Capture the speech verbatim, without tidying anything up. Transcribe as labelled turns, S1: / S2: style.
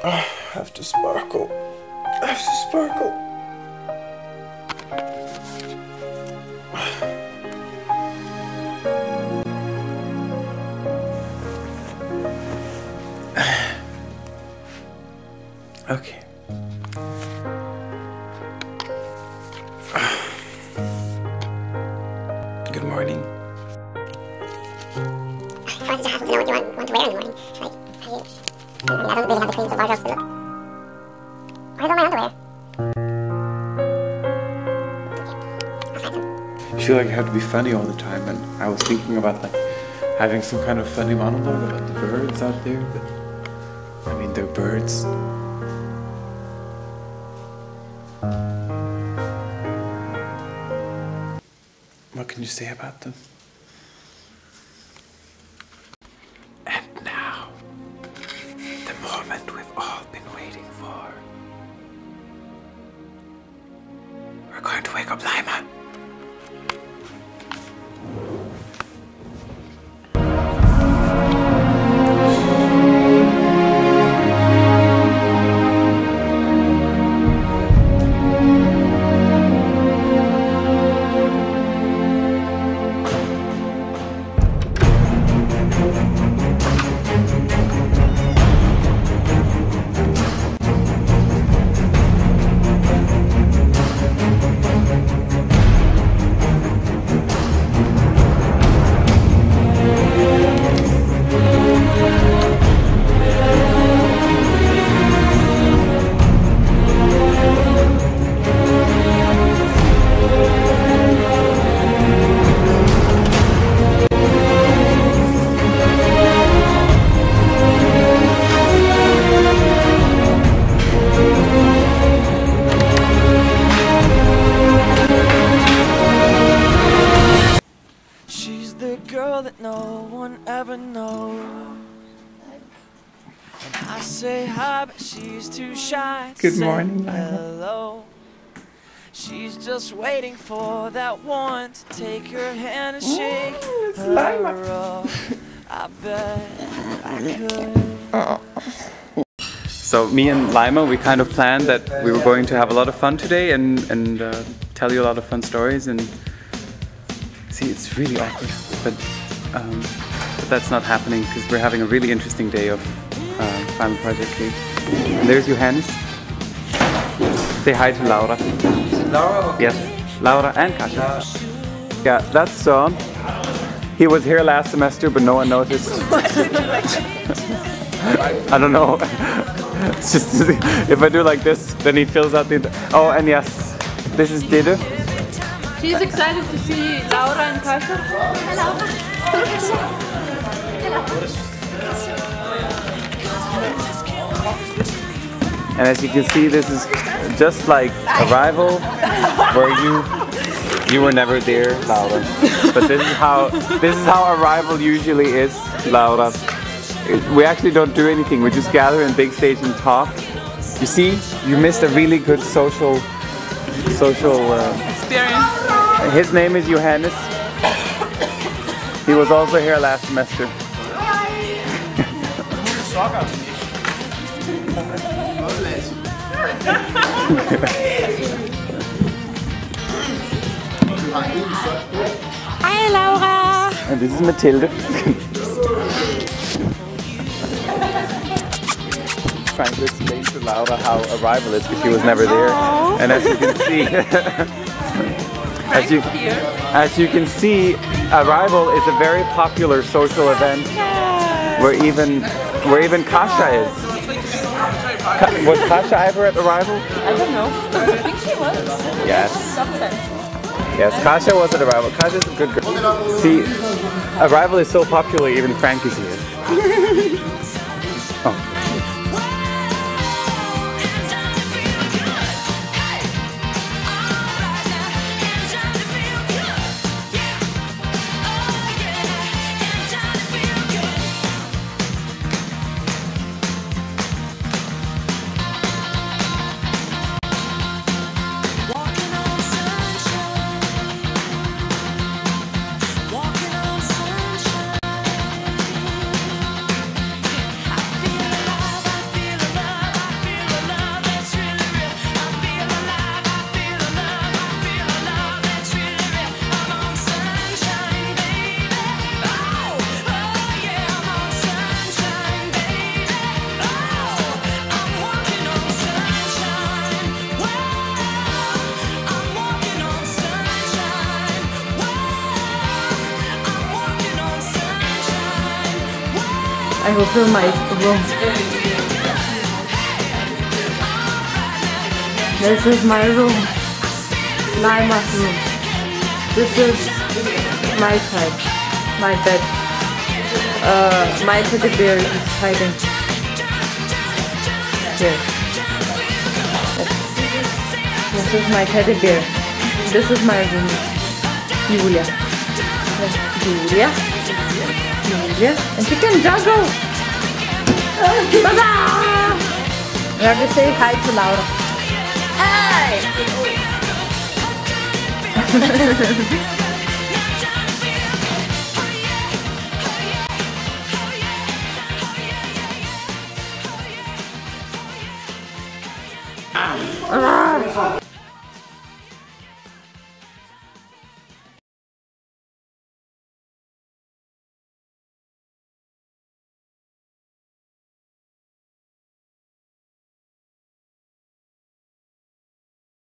S1: I have to sparkle. I have to sparkle. Okay. Good morning.
S2: I wanted to have to know what you want, want to wear in the morning. Like, I, I mean, I don't really have the cleans of wardrobes to look. Where's all my underwear? Okay, I'll find some.
S1: I feel like I have to be funny all the time, and I was thinking about like having some kind of funny monologue about the birds out there, but I mean, they're birds. What can you say about them? And now, the moment we've all been waiting for. We're going to wake up Lima.
S3: That no one ever knows, and I say hi, but she's too shy to
S1: Good
S3: say
S1: morning, Lima.
S3: hello. She's just waiting for that one to take her hand and shake
S1: Ooh, it's
S3: her
S1: Lima.
S3: off. I bet I could.
S1: So me and Lima, we kind of planned that we were going to have a lot of fun today and, and uh, tell you a lot of fun stories. And see, it's really awkward, but, um, but that's not happening because we're having a really interesting day of uh, Final Project Week. And there's Johannes. Say hi to Laura.
S4: Laura?
S1: Yes, Laura and Kasia. Yeah, that's Son. He was here last semester, but no one noticed. I don't know. It's just if I do like this, then he fills out the. Oh, and yes, this is Dede.
S5: She's excited to see Laura and Kasia.
S1: And as you can see, this is just like Arrival, where you you were never there, Laura. But this is how this is how Arrival usually is, Laura. We actually don't do anything. We just gather in big stage and talk. You see, you missed a really good social social uh,
S5: Experience.
S1: His name is Johannes. He was also here last semester.
S5: Hi Laura!
S1: And this is Mathilde. Trying to explain to Laura how Arrival is because she was never there.
S5: Aww.
S1: And as you can see, as you as you can see, Arrival is a very popular social event where even where even Kasia is. Ka was Kasia ever at Arrival?
S5: I don't know. I think she was.
S1: Yes.
S5: Sometimes.
S1: Yes, Kasia was at Arrival. Kasia's a good girl. See, Arrival is so popular, even Frank is here. Oh.
S5: I will film my room. This is my room. Laima's room. This is my side. My bed. Uh, my teddy bear is hiding. Here. This is my teddy bear. This is my room. Julia. Julia. Julia. And she can juggle. Bye-bye! We have to say hi to Laura. Hi! Ah.